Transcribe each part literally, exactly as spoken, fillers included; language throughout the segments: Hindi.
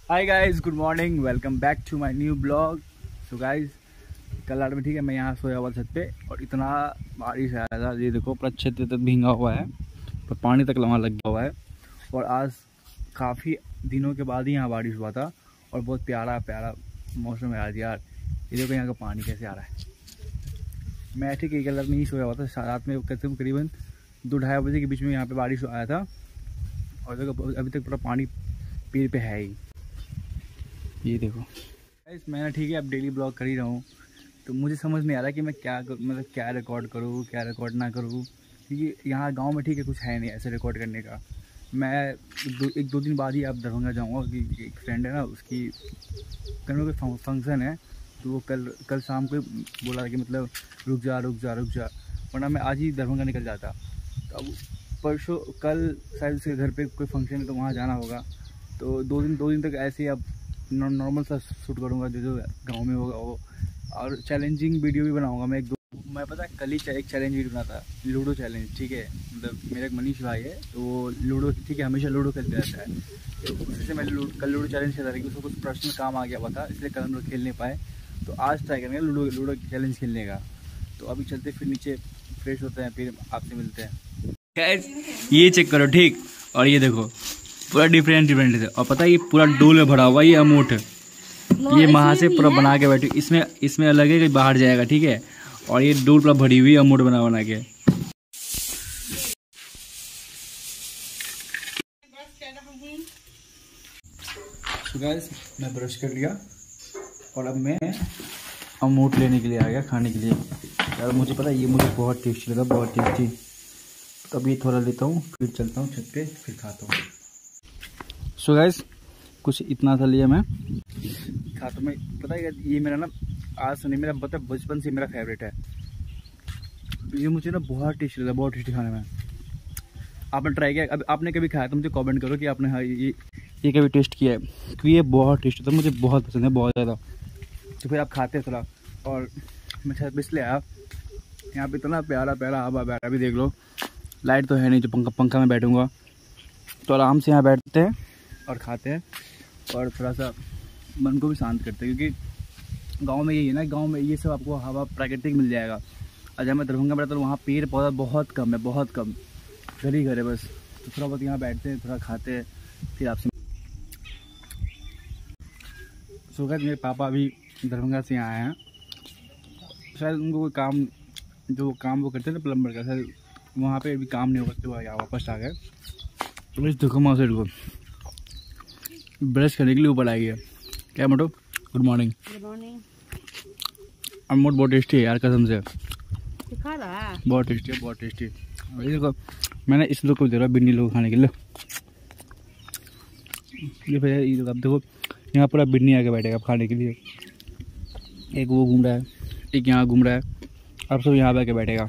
Hi guys, good morning, welcome back to my new blog. So guys, कल रात में ठीक है मैं यहाँ सोया हुआ छत पे और इतना बारिश आया था। ये देखो पूरा छत तक भींगा हुआ है, पर पानी तक वहाँ लग गया हुआ है। और आज काफ़ी दिनों के बाद ही यहाँ बारिश हुआ था और बहुत प्यारा प्यारा मौसम है आज यार। ये देखो यहाँ का पानी कैसे आ रहा है। मैं ठीक है कल रात में ही सोया हुआ था, रात में करीबन दो ढाई बजे के बीच में यहाँ पे बारिश आया था और देखो अभी तक पूरा पानी पेड़ पे है ही। ये देखो गाइस, मैं ठीक है अब डेली ब्लॉग कर ही रहा हूँ, तो मुझे समझ नहीं आ रहा कि मैं क्या मतलब क्या रिकॉर्ड करूँ क्या रिकॉर्ड ना करूँ, क्योंकि यहाँ गांव में ठीक है कुछ है नहीं ऐसे रिकॉर्ड करने का। मैं दो एक दो दिन बाद ही अब दरभंगा जाऊँगा कि एक फ्रेंड है ना, उसकी कल में कोई फंक्शन है, तो वो कल कल शाम को बोला कि मतलब रुक जा रुक जा रुक जा, वरना मैं आज ही दरभंगा निकल जाता। तो अब परसों कल शायद उसके घर पे कोई फंक्शन है तो वहाँ जाना होगा, तो दो दिन दो दिन तक ऐसे ही अब नॉर्मल सा शूट करूँगा जो जो गांव में होगा वो, और चैलेंजिंग वीडियो भी बनाऊँगा मैं एक दो। मैं पता है कल ही एक चैलेंज वीडियो बना था, लूडो चैलेंज। ठीक है, मतलब मेरा एक मनीष भाई है तो वो लूडो ठीक है हमेशा लूडो खेलते रहता है, तो उससे मैं लूडो कल लूडो चैलेंज खेल रहा था कि उसको कुछ पर्सनल काम आ गया हुआ था, इसलिए कल हम लोग खेल नहीं पाए। तो आज ट्राई करेंगे लूडो लूडो चैलेंज खेलने का। तो अभी चलते फिर नीचे फ्रेश होते हैं, फिर आपसे मिलते हैं। ये चेक करो ठीक, और ये देखो पूरा डिफरेंट डिफरेंट है, और पता है ये पूरा डोल में भरा हुआ ये अमूठ, ये वहाँ से पूरा बना के बैठी, इसमें इसमें अलग है कि बाहर जाएगा। ठीक है, और ये डोल पूरा भरी हुई अमूठ बना बना के। तो गाइस मैं ब्रश कर लिया और अब मैं अमूठ लेने के लिए आ गया खाने के लिए। यार मुझे पता है ये मुझे बहुत टेस्टी लगा, बहुत टेस्टी। तो अभी थोड़ा लेता हूँ फिर चलता हूँ छत पे फिर खाता हूँ। सो so गाइस कुछ इतना सा लिया मैं खाता हूँ। मैं पता है ये मेरा ना आज से नहीं, मेरा पता है बचपन से मेरा फेवरेट है। ये मुझे ना बहुत टेस्टी लगा, बहुत टेस्टी खाने में। आपने ट्राई किया, अब आपने कभी खाया तो मुझे कमेंट करो कि आपने हाँ ये ये कभी टेस्ट किया है, क्योंकि ये बहुत टेस्टी था, मुझे बहुत पसंद है बहुत ज़्यादा। तो फिर आप खाते हैं थोड़ा। और मैं छत पे इसलिए आया, यहाँ पे इतना प्यारा प्यारा हवा बैठा, भी देख लो। लाइट तो है नहीं, जो पंखा पंखा में बैठूँगा तो आराम से यहाँ बैठते हैं और खाते हैं और थोड़ा सा मन को भी शांत करते हैं, क्योंकि गांव में यही है ना, गांव में ये सब आपको हवा प्राकृतिक मिल जाएगा। और जब मैं दरभंगा में रहता हूँ वहाँ पेड़ पौधा बहुत कम है, बहुत कम, घर ही घर है बस। तो थोड़ा बहुत यहाँ बैठते हैं, थोड़ा खाते हैं, फिर आपसे। सो गाइस मेरे पापा अभी दरभंगा से यहाँ आए हैं, शायद उनको कोई काम जो काम वो करते हैं ना प्लम्बर का, शायद वहाँ पे अभी काम नहीं हो सकते, वो यहाँ वापस आ गए। तो बस देखो माँ से को ब्रश करने के लिए ऊपर आ गया। क्या मोटो, गुड मॉर्निंग। Good morning. अमूठ बहुत टेस्टी है यार, कसम से खा रहा, बहुत टेस्टी है, बहुत टेस्टी। ये देखो मैंने इस लोग को दे रहा बिन्नी लोग खाने के लिए। ये भैया ये अब देखो यहाँ पूरा बिन्नी आके बैठेगा खाने के लिए। एक वो घूम रहा है, एक यहाँ घूम रहा है, अब सब यहाँ पे आके बैठेगा।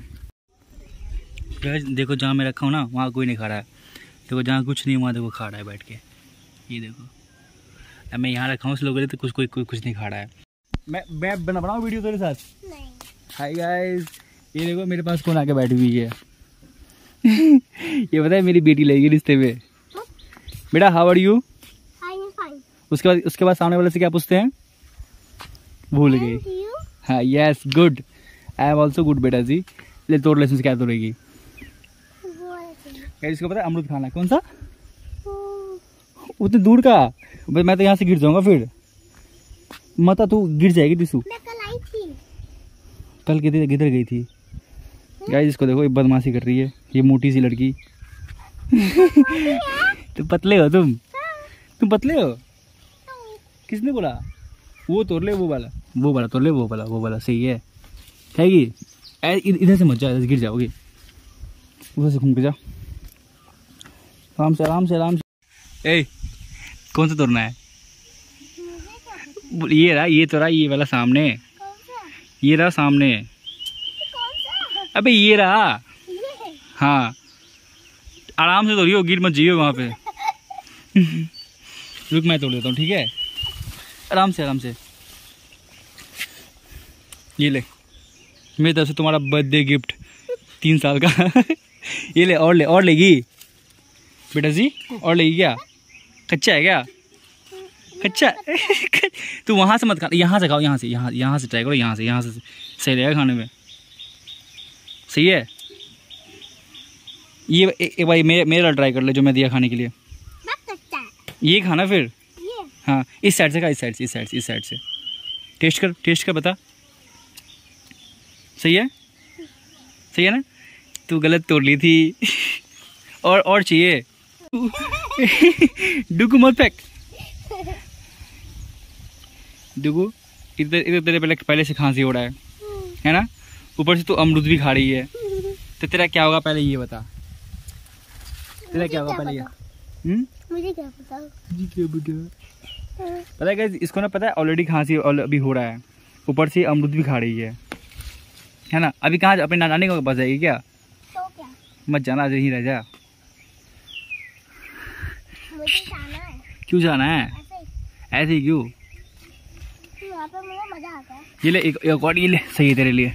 देखो जहाँ मैं रखा हूँ ना वहाँ कोई नहीं खा रहा है, देखो जहाँ कुछ नहीं वहाँ देखो खा रहा है बैठ के। ये देखो अब मैं यहाँ रखा हूँ उस लोगों ने तो कुछ कोई, कोई कुछ नहीं खा रहा है। मैं मैं बना बनाऊँ वीडियो तेरे साथ? नहीं। हाय गाइस, ये देखो मेरे पास कौन आके बैठी हुई है। ये पता है मेरी बेटी लगेगी रिश्ते में। बेटा हाउ आर यू? उसके बाद उसके बाद सामने वाले से क्या पूछते हैं? भूल गई। हाँ yes good, I am also good बेटा जी। ले तोड़ ले, क्या तोड़ेगी? इसको पता है अमरूद खाना। कौन सा? उतने दूर का? मैं तो यहाँ से गिर जाऊंगा फिर। मत तू गिर जाएगी दिसू। मैं कल आई थी। कल किधर किधर गई थी? गाइस इसको देखो ये बदमाशी कर रही है, ये मोटी सी लड़की। तुम पतले हो, तुम तुम पतले हो। किसने बोला? वो तोड़ ले, वो वाला वो वाला तोड़ ले, वो वाला वो वाला सही है। खाएगी? इधर से मत जाओ, गिर जाओगी। उधर से घूम के जाओ, आराम से आराम से आराम से। ए कौन सा तोड़ना है? ये रहा, ये तो रहा, ये वाला सामने, ये रहा सामने। अबे ये रहा। हाँ आराम से तोड़ियो, गिर मत जाइयो वहाँ पे। रुक मैं तोड़ लेता हूँ, ठीक है? आराम से आराम से। ये ले मेरी तरफ से तुम्हारा बर्थडे गिफ्ट, तीन साल का। ये ले, और ले, और लेगी बेटा जी? और लेगी क्या? कच्चा है क्या? कच्चा तू वहाँ से मत खा, यहाँ से खाओ, यहाँ से, यहाँ यहाँ से ट्राई करो, यहाँ से, यहाँ से सही रहेगा खाने में। सही है ये एक भाई मेरे मेरा ट्राई कर ले जो मैं दिया खाने के लिए। ये खाना फिर ये? हाँ इस साइड से खा, इस साइड से, इस साइड से, इस साइड से टेस्ट कर, टेस्ट कर बता। सही है, सही है ना? तू गलत तोड़ ली थी और और चाहिए डुगू मत फेंक। डुगू इधर इधर तेरे पहले पहले से खांसी हो रहा है है ना, ऊपर से तू अमरूद भी खा रही है, तो तेरा क्या होगा पहले ये बता, तेरा क्या होगा पहले ये? हम्म मुझे क्या पता, मुझे क्या पता। पता है क्या इसको ना, पता है ऑलरेडी खांसी अभी हो रहा है, ऊपर से अमरूद भी खा रही है है ना। अभी कहाँ अपने नानी के पास जाएगी क्या? तो क्या मत जाना, आज यहीं रह जा। मुझे जाना है। क्यों जाना है? ऐसे ही, ऐसे ही क्यों? यहाँ पे मुझे मजा आता है। ये ले एक, एक और ये ले, सही है तेरे लिए,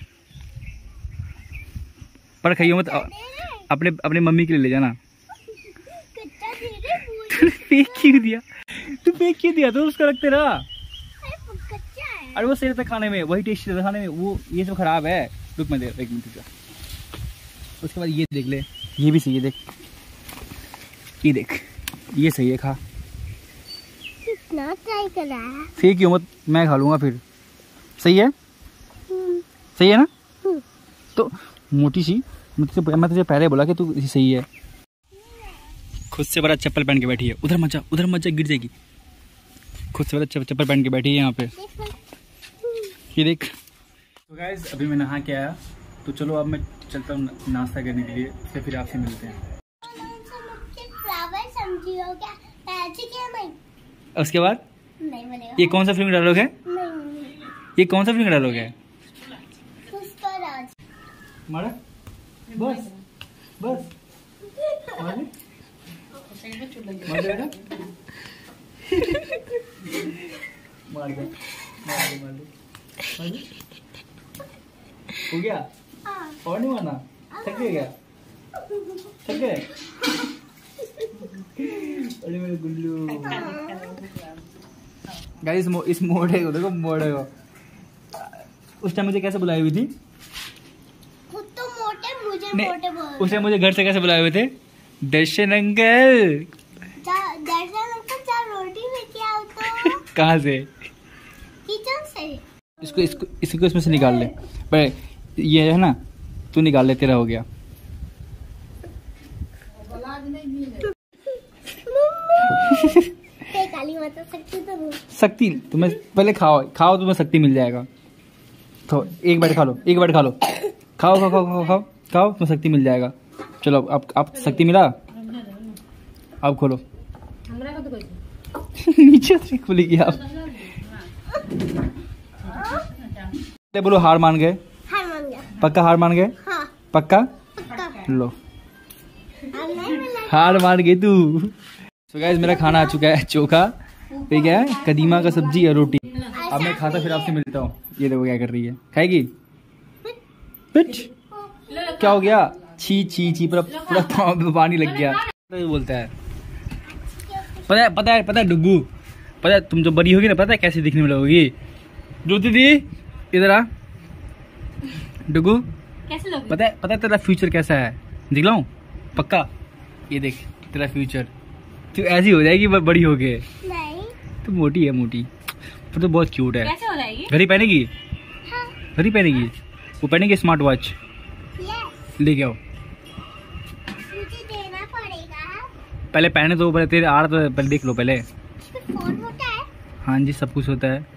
पर खाइयो मत, अपने अपने मम्मी के लिए ले जाना। कच्चा दे दे, फेंक क्यों दिया तू? फेंक क्यों दिया? तो उसका रखते रहा। कच्चा है। अरे वो सही रहता खाने में, वही टेस्टी रहता खाने में, वो ये सब खराब है। रुक मैं दे एक मिनट का। उसके बाद ये देख ले, ये भी सही है, देख ये देख, ये सही है, खा। कितना ट्राई करा है? फेंक क्यों मत, मैं खा लूंगा फिर। सही है, सही है ना? तो मोटी सी, मैं तुझे मैं तुझे पहले बोला कि तू सही है। खुद से बड़ा चप्पल पहन के बैठी है, उधर मत जा, उधर मत जा, गिर जाएगी। खुद से बड़ा चप्पल पहन के बैठी है यहाँ पे, ये देख। तो गाइस अभी मैं नहा के आया, तो चलो अब मैं चलता हूँ नाश्ता करने के लिए, तो फिर आपसे मिलते हैं। फ्लावर समझी हो क्या? ऐसे क्या नहीं? उसके बाद नहीं बनेगा। ये कौन सा फिल्म डायलॉग है? नहीं, ये कौन सा फिल्म डायलॉग है? पुष्पराज। मारा बस बस मार दे, मार दे बेटा। मार दे, मार दे, मार दे, मार दे। हो गया? और नहीं मारना? थक गए क्या? थक गए? अरे मेरे गुल्लू। गाइस इस मोड़े को देखो, मोड़े को उस टाइम मुझे कैसे बुलाई हुई थी? खुद तो मोटे, मुझे नहीं, मोटे बोल। उस टाइम मुझे घर से कैसे बुलाए हुए थे? दर्शन अंकल। दर्शन अंकल चार रोटी लेके आओ तो। कहाँ से? किचन से। इसको इसको इसको इसमें से निकाल ले, पर ये है ना, तू निकाल ले, तेरा हो गया। काली माता शक्ति तो शक्ति तुम्हें पहले खाओ, खाओ तुम्हें शक्ति मिल जाएगा। तो एक बार खा लो, एक बार खा लो, खाओ खाओ खाओ खाओ खाओ खाओ, तुम्हें शक्ति मिल जाएगा। चलो अब अब शक्ति मिला, अब खोलो। नीचे से खुलेगी आप। बोलो हार मान गए? हार मान गया। पक्का हार मान गए? हाँ पक्का? पक्का। लो हार मान गई तू। तो गाइस मेरा खाना आ चुका है, चोखा, ठीक है, कदीमा का सब्जी और रोटी। अब मैं खाता फिर आपसे मिलता हूँ। ये देखो क्या कर रही है, खाएगी? पिच क्या हो गया? छी छी छी, पूरा पूरा पाँव में पानी लग गया। तो बोलता है, पता है पता है पता है डुग्गू, पता है तुम जो बड़ी होगी ना, पता है कैसे दिखने में लगोगी? ज्योति दी इधर आ। डुग्गू कैसे लोग? पता है पता है तेरा फ्यूचर कैसा है? दिखलाऊं? पक्का? ये देख तेरा फ्यूचर, तू ऐसी हो जाएगी बड़ी हो के। नहीं तू मोटी है, मोटी पर तो बहुत क्यूट है। कैसे हो जाएगी? घड़ी पहनेगी? हाँ। घड़ी पहनेगी? वो पहनेगी स्मार्ट वॉच, यस। लेके आओ। मुझे देना पड़ेगा। पहले पहने तो, पहले तेरे आ रहा तो पहले देख लो पहले। फोन होता है? हाँ जी सब कुछ होता है।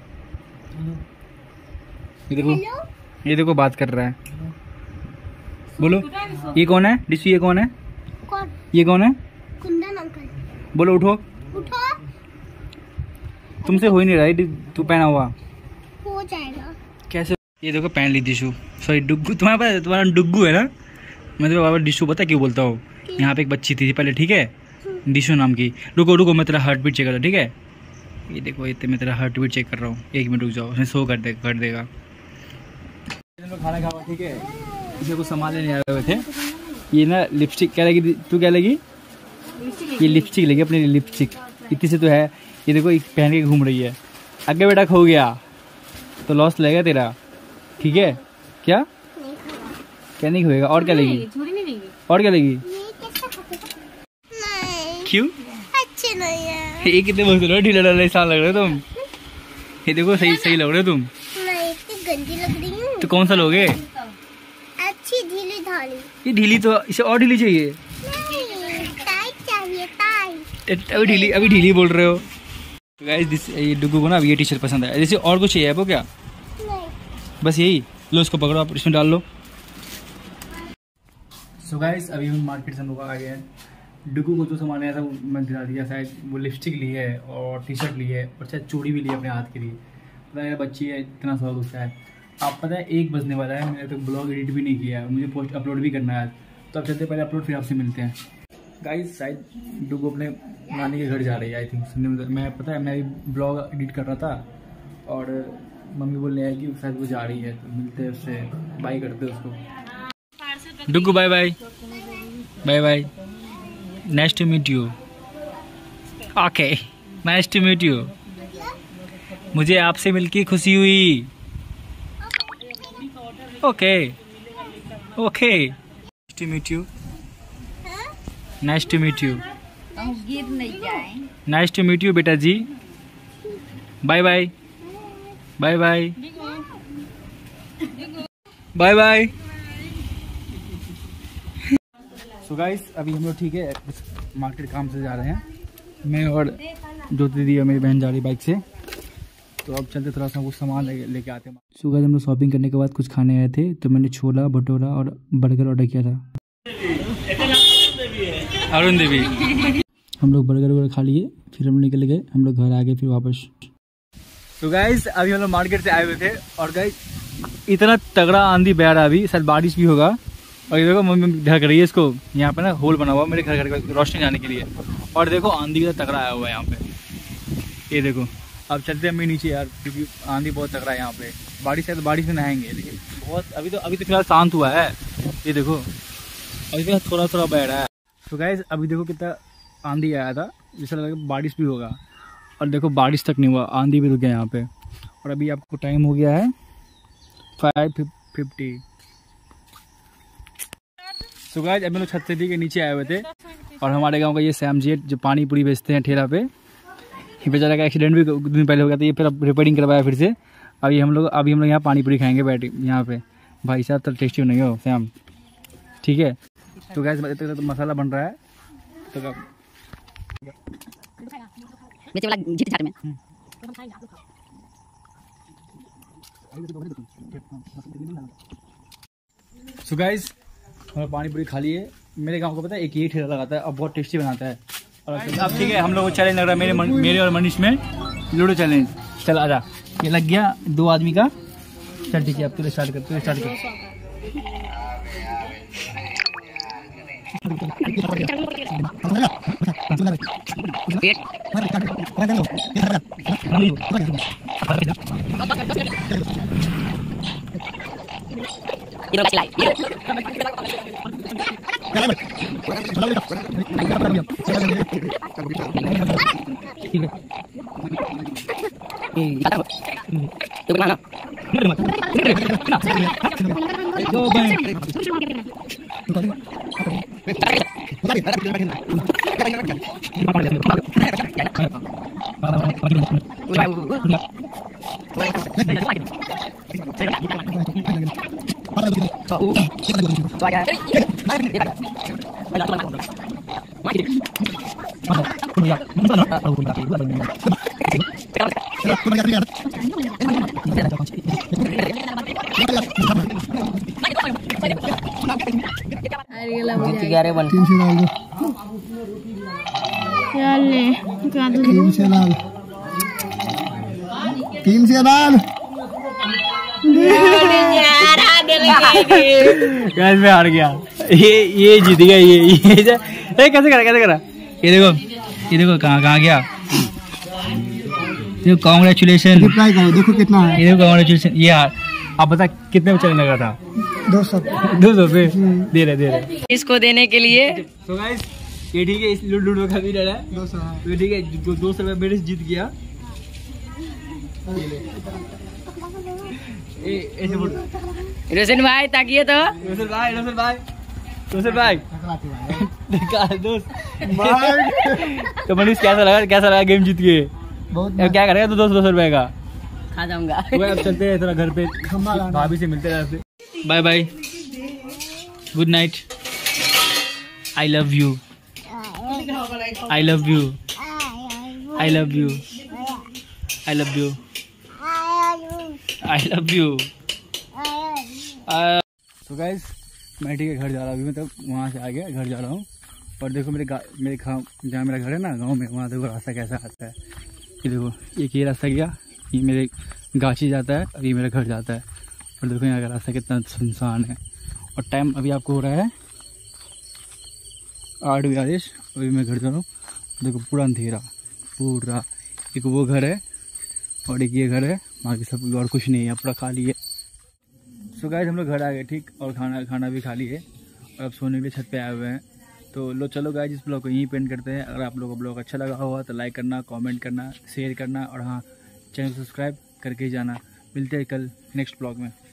ये देखो, हेलो? ये देखो बात कर रहा है। बोलो ये कौन है? डिशू ये कौन है? कौन? ये कौन है? कुंदन अंकल। बोलो उठो। उठो। तुमसे हो ही नहीं रहा है, तू पहना हुआ। हो जाएगा। कैसे? ये देखो पहन ली डिशू, सॉरी डुग्गू। तुम्हारा पता है तुम्हारा डुग्गू है ना? मैं तो बाबा डिशू पता क्यों बोलता हूँ? यहाँ पे एक बच्ची थी पहले, ठीक है, डिशू नाम की। रुको रुको मैं तेरा हार्ट बीट चेक कर रहा हूँ, ठीक है? ये देखो ये मैं तेरा हार्ट बीट चेक कर रहा हूँ, एक मिनट रुक जाओ, उसने शो कर दे कर देगा। खाना खाओ, ठीक है? इसे कुछ सामान लेने आए हुए थे। ये ना लिपस्टिक क्या लगी? तू क्या लगी? ये लिपस्टिक लगी अपनी लिपस्टिक, इतनी से तो है। ये देखो पहन के घूम रही है। अगर बेटा खो गया तो लॉस लगेगा तेरा, ठीक है? क्या क्या नहीं खोएगा? और क्या लेगी? और क्या लेगी? क्यों? अच्छे नहीं है। ये कितने बहुत ढीला ढाला इंसान लग रहे हो तुम। ये देखो सही सही लग रहे हो तुम। नहीं, इतनी गंदी लग रही हूँ। तो कौन सा लोगे? अच्छी ढीली ढाली। ये ढीली तो इसे और ढीली चाहिए। नहीं, टाइट चाहिए, टाइट। अभी ढीली अभी ढीली बोल रहे हो। तो गाइस दिस ये डुगू को ना अब ये टी शर्ट पसंद है। जैसे और कुछ चाहिए वो क्या? नहीं। बस यही लो, इसको पकड़ो आप, इसमें डाल लो। सो गाइस अभी हम मार्केट से हम लोग आ गए हैं। डुगू को जो सामान आया था वो मैं दिला दिया। शायद वो लिपस्टिक ली है और टी शर्ट ली है और शायद चूड़ी भी ली है अपने हाथ के लिए। पता है बच्ची है, इतना शौक उसका है। आप पता है एक बजने वाला है, मैंने तो ब्लॉग एडिट भी नहीं किया है, मुझे पोस्ट अपलोड भी करना है। तो अब चलते पहले अपलोड, फिर आपसे मिलते हैं। गाइस शायद डुगू अपने नानी के घर जा रही है आई थिंक। सुनने में मैं पता है मैं ब्लॉग एडिट कर रहा था और मम्मी बोल रही है कि शायद वो जा रही है। तो मिलते हैं उससे, बाय करते हैं उसको। Dugu bye bye bye bye, nice to meet you. Okay nice to meet you. मुझे आपसे मिलके खुशी हुई। Okay okay nice to meet you. Nice to meet you. गिर नहीं जाए। नाइस टू मीट यू बेटा जी। Bye bye bye bye bye bye. So guys अभी हम लोग ठीक है मार्केट काम से जा रहे हैं। मैं और ज्योति दीदी और मेरी बहन जा रही बाइक से। तो अब चलते थोड़ा सा कुछ सामान लेके लेके आते हैं। सो गाइस हम लोग शॉपिंग करने के बाद कुछ खाने आए थे, तो मैंने छोला भटूरा और बर्गर ऑर्डर किया था। अरुण देवी हम लोग बर्गर वगैरह खा लिए, फिर हम निकल गए, हम लोग घर आ गए फिर वापस। तो गाइस अभी हम लोग मार्केट से आए हुए थे और गाइस इतना तगड़ा आंधी बह रहा है, अभी शायद बारिश भी होगा। और ये देखो मम्मी ढक रही है इसको, यहाँ पे ना होल बना हुआ मेरे घर घर का रोशनी जाने के लिए। और देखो आंधी का तगड़ा आया हुआ है यहाँ पे, ये देखो। अब चलते हैं मैं नीचे यार, क्योंकि आंधी बहुत तगड़ा है यहाँ पे। बारिश है तो बारिश में नहाएंगे, लेकिन बहुत अभी तो अभी तो फिलहाल शांत हुआ है। ये देखो अभी फिलहाल थोड़ा थोड़ा बह रहा है। तो गाइस अभी देखो कितना आंधी आया था, जैसा लगा बारिश भी होगा। और देखो बारिश तक नहीं हुआ, आंधी भी रुक गया यहाँ पे। और अभी आपको टाइम हो गया है फाइव फिफ्टी। तो गाइस अभी लोग छत से के नीचे आए हुए थे और हमारे गांव का ये श्याम जी जो पानी पूरी बेचते हैं ठेला पे, ये बेचारा का एक्सीडेंट भी कुछ दिन पहले हो गया था। ये फिर अब रिपेयरिंग करवाया फिर से। अभी हम लोग अभी हम लोग यहाँ पानी पूरी खाएंगे बैठ यहाँ पे। भाई साहब तो टेस्टी नहीं हो श्याम, ठीक है? तो गाइस तो मसाला बन रहा है तो में। सो गाइस हम पानी पूरी खा लिए। मेरे गांव को पता है एक ये ठेला लगाता है और बहुत टेस्टी बनाता है। और अब ठीक है हम लोग को चैलेंज लग रहा है मेरे मन, मेरे और मनीष में लूडो चैलेंज। चल आजा, ये लग गया दो आदमी का। चल ठीक है अब तू स्टार्ट कर, तू स्टार्ट कर। ग्यारह बन तीन से डाल दो, तीन से डाल, तीन से डाल। गैस में हार गया, ये ये जीत गया। ये ये ए, कैसे करा कैसे करा? ये देखो ये देखो कहाँ कहाँ गया। देखो कांग्रेचुलेशन, रिप्लाई करो देखो कितना है। ये देखो कांग्रेचुलेशन। ये यार आप बता कितने में चलने लगा था? दो सौ दो सौ पे दे रहे दे रहे इसको देने के लिए। तो गाइस ये ठीक है, इस लूडो का भी डर है। दो सौ हाँ। ये ठीक है, दो दो सौ रुपये मेरे से जीत गया। ए ऐसे बोल रोशन भाई ताकिए तो। रोशन भाई रोशन भाई रोशन भाई देखा दोस्त। तो मनीष कैसा लगा कैसा लगा गेम जीत के? बहुत अब क्या करेगा तो दो सौ दो सौ रुपए का खा जाऊंगा। तो अब चलते हैं थोड़ा घर पे, भाभी से मिलते हैं। Bye bye, good night, I love you, I love you, I love you, I love you, I love you. तो गाइस मैं ठीक है घर जा रहा हूँ अभी, मतलब वहाँ से आ गया घर जा रहा हूँ। और देखो मेरे मेरे गाँव जहाँ मेरा घर है ना गांव में, वहाँ देखो रास्ता कैसा आता है। ये देखो एक ये रास्ता गया, ये मेरे गाछी जाता है और ये मेरा घर जाता है। और देखो यहाँ का रास्ता कितना सुनसान है। और टाइम अभी आपको हो रहा है आठ बयालीस, अभी मैं घर जा रहा हूँ। देखो पूरा अंधेरा पूरा। एक वो घर है और एक ये घर है, बाकी सब और कुछ नहीं है, पूरा खाली है। सो गाइस हम लोग घर आ गए ठीक, और खाना खाना भी खा लिए और अब सोने के लिए छत पे आए हुए हैं। तो लो चलो गाइस इस ब्लॉग को यहीं पेंड करते हैं। अगर आप लोगों को ब्लॉग अच्छा लगा होगा तो लाइक करना, कमेंट करना, शेयर करना और हाँ चैनल सब्सक्राइब करके ही जाना। मिलते हैं कल नेक्स्ट ब्लॉग में।